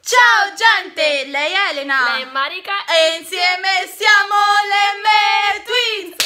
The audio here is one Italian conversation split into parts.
Ciao gente, lei è Elena, lei è Marica e insieme siamo le Twins.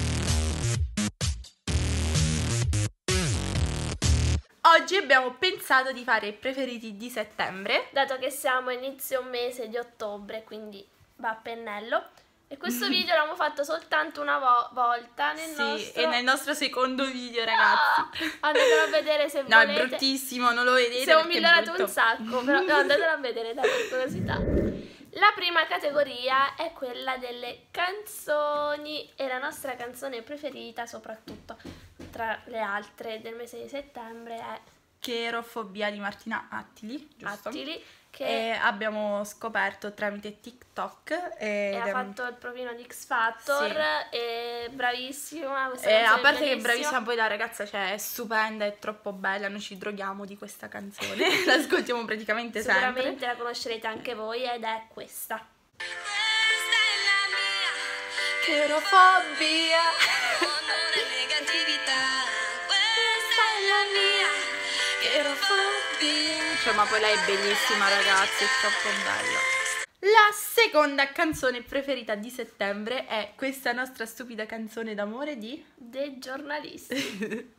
Oggi abbiamo pensato di fare i preferiti di settembre, dato che siamo a inizio mese di ottobre, quindi va a pennello. E questo video l'abbiamo fatto soltanto una volta nel nostro... e nel nostro secondo video, ragazzi. Andatelo a vedere se No, volete. è bruttissimo, non lo vedete. Siamo perché è migliorati brutto. un sacco, però no, andatelo a vedere, dai, per curiosità. La prima categoria è quella delle canzoni e la nostra canzone preferita, soprattutto tra le altre del mese di settembre, è Cherofobia di Martina Attili, giusto? Attili, che E abbiamo scoperto tramite TikTok ha fatto il provino di X Factor, sì. E bravissima questa a canzone, parte che è bravissima, poi la ragazza è stupenda, è troppo bella, noi ci droghiamo di questa canzone, la ascoltiamo praticamente sempre. Sicuramente la conoscerete anche voi ed è questa. Questa è la mia Cherofobia. amore e negatività. Questa è la mia cherofobia. Cioè, ma poi lei è bellissima, ragazzi, è troppo bella. La seconda canzone preferita di settembre è questa nostra stupida canzone d'amore di... Dei giornalisti.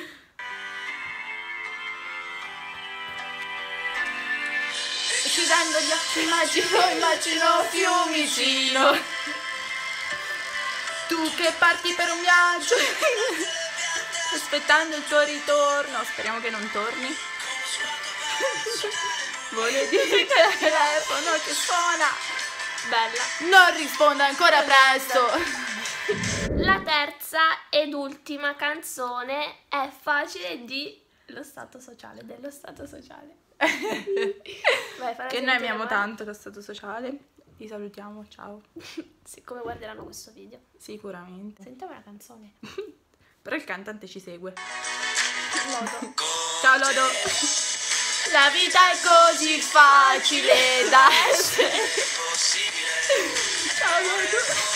Chiudendo gli occhi immagino Fiumicino, tu che parti per un viaggio aspettando il tuo ritorno, speriamo che non torni. Voglio dire che il telefono che suona, Bella. non risponde ancora presto. La terza ed ultima canzone è Facile di Lo Stato Sociale, dello Stato Sociale. Vai, Che noi amiamo tanto lo stato sociale. Ti salutiamo, ciao. Siccome guarderanno questo video. Sicuramente. Sentiamo la canzone. Però il cantante ci segue. Lodo. Ciao Lodo. La vita è così facile da essere. Ciao Lodo.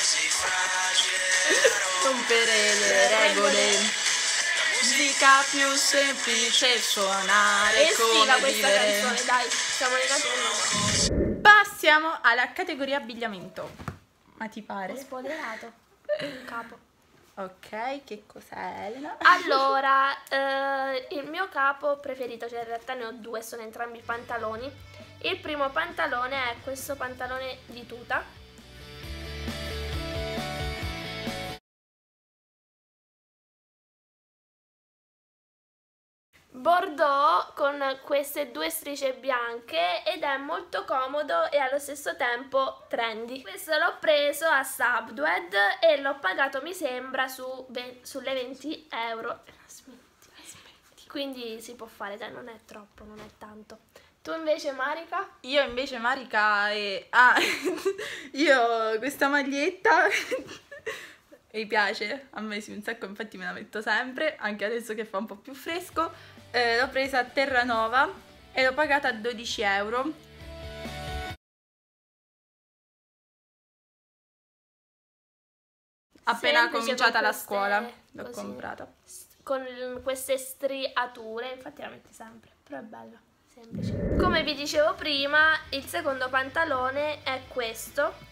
Rompere le regole. Musica più semplice suonare Estiva come questa vivere. canzone, dai, siamo legati nel Passiamo alla categoria abbigliamento. Ma ti Ho pare? spoilerato il capo. Ok, che cos'è Elena? Allora, il mio capo preferito, cioè in realtà ne ho due, sono entrambi pantaloni. Il primo pantalone è questo pantalone di tuta. Bordeaux con queste due strisce bianche ed è molto comodo e allo stesso tempo trendy. Questo l'ho preso a Subwed e l'ho pagato mi sembra sulle 20 euro. Smetti. Quindi si può fare, dai, non è troppo, non è tanto. Tu invece Marica? Io invece Marica io questa maglietta mi piace, a me sì un sacco, infatti me la metto sempre, anche adesso che fa un po' più fresco. L'ho presa a Terranova e l'ho pagata a 12 euro. Appena Semplice, cominciata con la queste- scuola l'ho così, comprata. con queste striature, infatti la metti sempre, però è bella, semplice. Come vi dicevo prima, il secondo pantalone è questo.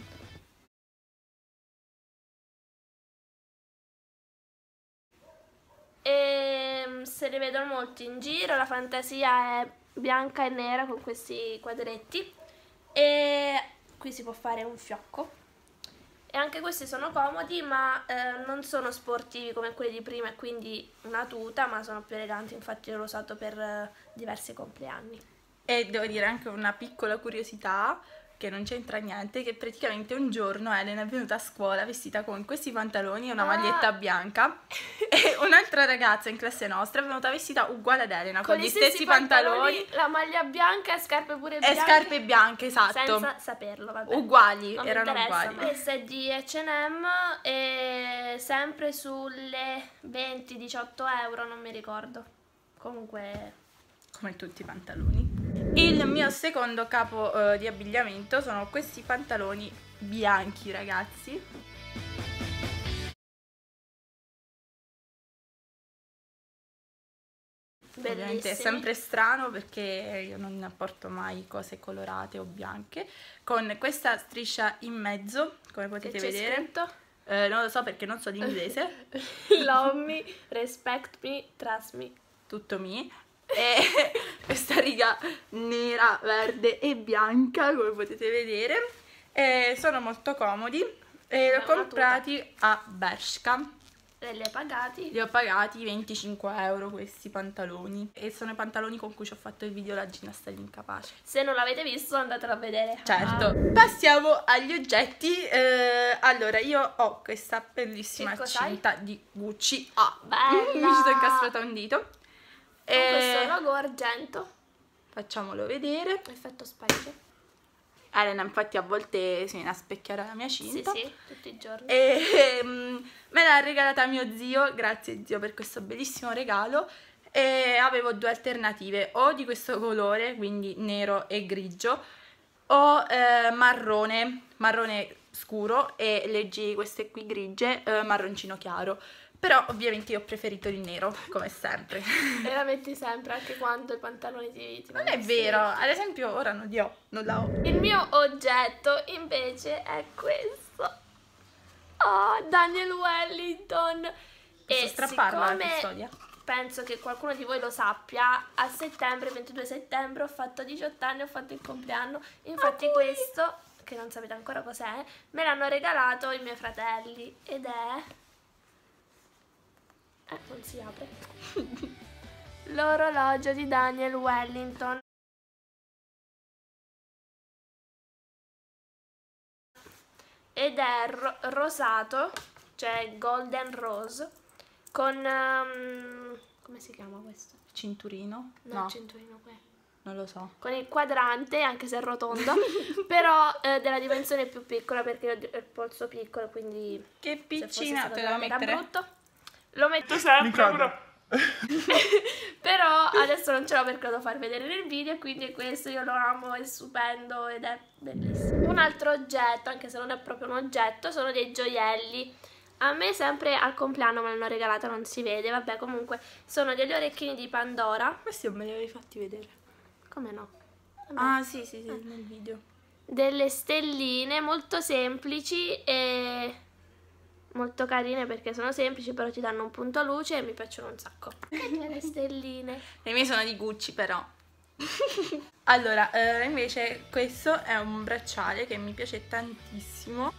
E se ne vedono molti in giro, la fantasia è bianca e nera con questi quadretti e qui si può fare un fiocco. E anche questi sono comodi, ma non sono sportivi come quelli di prima e quindi una tuta, ma sono più eleganti, infatti l'ho usato per diversi compleanni. E devo dire anche una piccola curiosità, che non c'entra niente, che praticamente un giorno Elena è venuta a scuola vestita con questi pantaloni e una maglietta bianca e un'altra ragazza in classe nostra è venuta vestita uguale ad Elena, con gli stessi pantaloni, la maglia bianca e scarpe pure e bianche. scarpe bianche, esatto. Senza saperlo, vabbè. Uguali, Non mi erano interessa, uguali. ma questa è di H&M e sempre sulle 20-18 euro, non mi ricordo. Comunque... come tutti i pantaloni. Il mio secondo capo di abbigliamento sono questi pantaloni bianchi, ragazzi. Ovviamente è Bellissimi. sempre strano perché io non porto mai cose colorate o bianche. Con questa striscia in mezzo, come Che potete c'è vedere. scritto? Non lo so perché non so l'inglese. Love me, respect me, trust me. Tutto mi. E questa riga nera, verde e bianca, come potete vedere. E sono molto comodi. E li ho È una comprati a Bershka. E li hai pagati? Li ho pagati 25 euro questi pantaloni. E sono i pantaloni con cui ci ho fatto il video La ginnasta dell'incapace. Se non l'avete visto andatelo a vedere. Certo. Passiamo agli oggetti. Allora, io ho questa bellissima Che cos'hai? cinta di Gucci. Ah, Bella! mi ci sono incastrata un dito. Con questo logo argento. Facciamolo vedere. Effetto specchio. Elena infatti a volte si viene a specchiare alla mia Sì, cinta. sì, tutti i giorni. E me l'ha regalata mio zio, grazie zio per questo bellissimo regalo. E avevo due alternative, o di questo colore, quindi nero e grigio, o marrone scuro, e leggi queste qui grigie, marroncino chiaro. Però ovviamente io ho preferito il nero, come sempre. E la metti sempre anche quando i pantaloni ti Non è vero, ad esempio ora non la ho. Il mio oggetto invece è questo. Oh, Daniel Wellington. Posso E strapparla la siccome custodia? penso che qualcuno di voi lo sappia, a settembre, 22 settembre, ho fatto 18 anni, ho fatto il compleanno. Infatti questo, che non sapete ancora cos'è, me l'hanno regalato i miei fratelli ed è... non si apre. L'orologio di Daniel Wellington. Ed è rosato, cioè golden rose, con... come si chiama questo? Cinturino? No, No, il cinturino qui. non lo so. Con il quadrante, anche se è rotondo, però della dimensione più piccola perché ho il polso piccolo, quindi... Che se fosse piccina, stato te la devo grande era mettere? brutto. Lo metto sempre. Però adesso non ce l'ho perché lo devo far vedere nel video, quindi è questo, io lo amo, è stupendo ed è bellissimo. Un altro oggetto, anche se non è proprio un oggetto, sono dei gioielli. A me sempre al compleanno me l'hanno regalato, non si vede, vabbè, comunque sono degli orecchini di Pandora. Questi non me li avevi fatti vedere. Come no? Vabbè. Ah, sì, nel video. Delle stelline molto semplici e molto carine perché sono semplici, però ti danno un punto luce e mi piacciono un sacco. Le stelline. Le mie sono di Gucci, però. Allora, invece questo è un bracciale che mi piace tantissimo.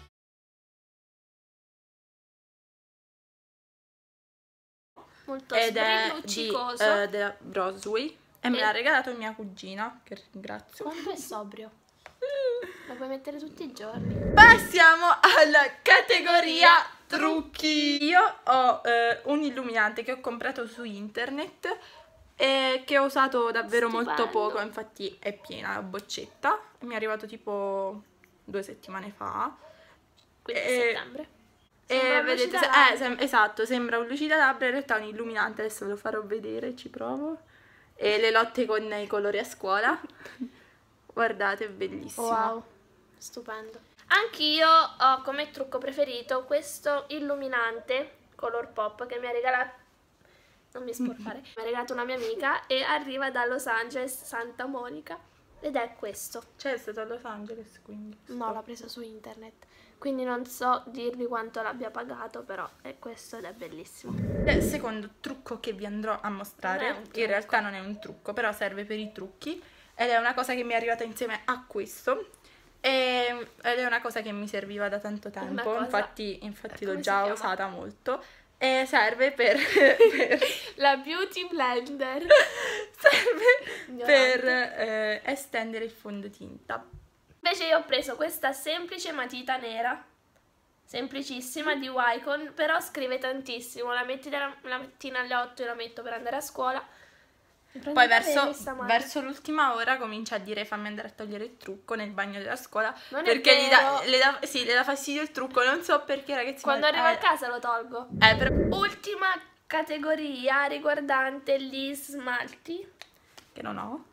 Molto Ed è luccicoso. della Brosway. E me l'ha regalato mia cugina, che ringrazio. Quanto è sobrio? Lo puoi mettere tutti i giorni. Passiamo alla categoria trucchi. Io ho un illuminante che ho comprato su internet e che ho usato davvero molto Stupendo. poco, infatti è piena la boccetta. Mi è arrivato tipo 2 settimane fa. Quindi a E- settembre. E Sembra un vedete, lucidalabbra. esatto, sembra un lucidalabbra, in realtà è un illuminante, adesso ve lo farò vedere, ci provo. E le lotte con i colori a scuola. Guardate, è bellissimo. Wow, stupendo. Anch'io ho come trucco preferito questo illuminante color pop che mi ha regalato, non mi sporcare, mi ha regalato una mia amica e arriva da Los Angeles, Santa Monica, ed è questo. Cioè, è stato a Los Angeles, quindi. No, l'ha preso su internet, quindi non so dirvi quanto l'abbia pagato, però è questo ed è bellissimo. Il secondo trucco che vi andrò a mostrare, Non è un in realtà non è un trucco, però serve per i trucchi, ed è una cosa che mi è arrivata insieme a questo, ed è una cosa che mi serviva da tanto tempo, cosa- infatti come l'ho si già chiama? usata molto, e serve per... La Beauty Blender. serve per Ignorante. estendere il fondotinta. Invece io ho preso questa semplice matita nera, semplicissima, di Wycon, però scrive tantissimo. La metti la mattina alle 8 e la metto per andare a scuola. Mi prendo Poi i capelli stamattina. verso l'ultima ora comincia a dire fammi andare a togliere il trucco nel bagno della scuola, Non è perché vero. le dà fastidio il trucco, non so perché ragazzi. Quando ma- arrivo a casa lo tolgo. però Ultima categoria riguardante gli smalti. che non ho.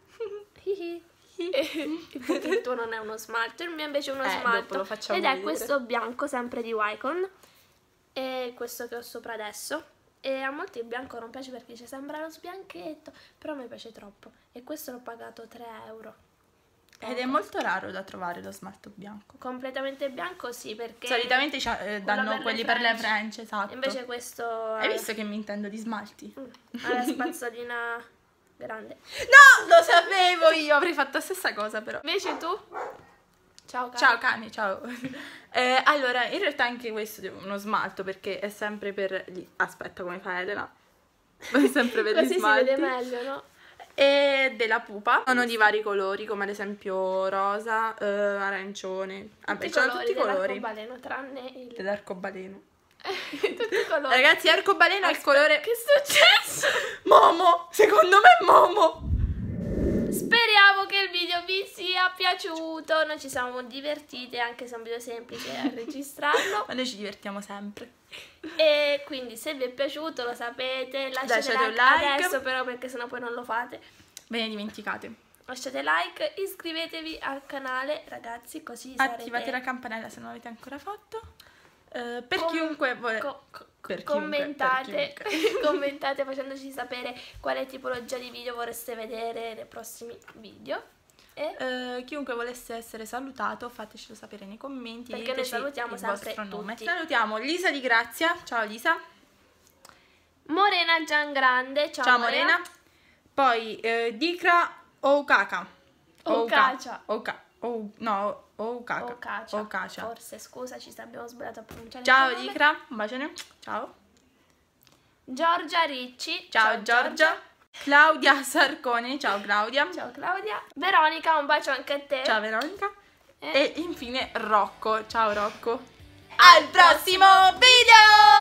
Infatti il tuo non è uno smalto, il mio invece è uno Dopo smalto. lo facciamo Ed è vedere. questo bianco, sempre di Wycon. E questo che ho sopra adesso. E a molti il bianco non piace perché dice sembra lo sbianchetto, però a me piace troppo. E questo l'ho pagato 3 euro. Ed è molto raro da trovare lo smalto bianco. Completamente bianco sì, perché Solitamente danno per quelli le per le French. French, esatto. Invece questo Hai visto che mi intendo di smalti? ha la spazzolina grande. No, lo sapevo io, avrei fatto la stessa cosa però. Invece tu? Ciao cane. Ciao cane, ciao. Allora, in realtà anche questo è uno smalto perché è sempre per Aspetta, come fa Elena? È sempre per Così gli si smalti. vede meglio, no? E della pupa. Sono di vari colori, come ad esempio rosa, arancione. Vabbè, c'hanno tutti i colori. Dell'arcobaleno, tranne il... Dell'arcobaleno. tutti i colori. Ragazzi, arcobaleno è il colore... Che è successo? Momo! Secondo me è Momo! Speriamo che il video vi sia piaciuto. Noi ci siamo divertite, anche se è un video semplice a registrarlo. Ma noi ci divertiamo sempre. E quindi se vi è piaciuto lo sapete, lasciate Lasciate un like like. adesso però, perché sennò poi non lo fate. Ve ne dimenticate. Lasciate like, iscrivetevi al canale ragazzi, così Attivate sarete... la campanella se non l'avete ancora fatto. Per Com- chiunque vuole... per commentate, chiunque. commentate facendoci sapere quale tipologia di video vorreste vedere nei prossimi video. E Chiunque volesse essere salutato, fatecelo sapere nei commenti. Perché noi diteci salutiamo il sempre vostro nome. tutti. Salutiamo Lisa di Grazia. Ciao Lisa. Morena Giangrande, ciao, Ciao Morena. Poi Dikra Oukaka. Oukacia. No, Oukaka. Oukacia. Oukacia. Forse, scusaci se abbiamo sbagliato a pronunciare Ciao il nome. Dikra, un bacione. Ciao. Giorgia Ricci. Ciao Giorgia. Claudia Sarcone. Ciao Claudia. Ciao Claudia. Veronica, un bacio anche a te. Ciao Veronica. E- E infine Rocco. Ciao Rocco. Al prossimo video!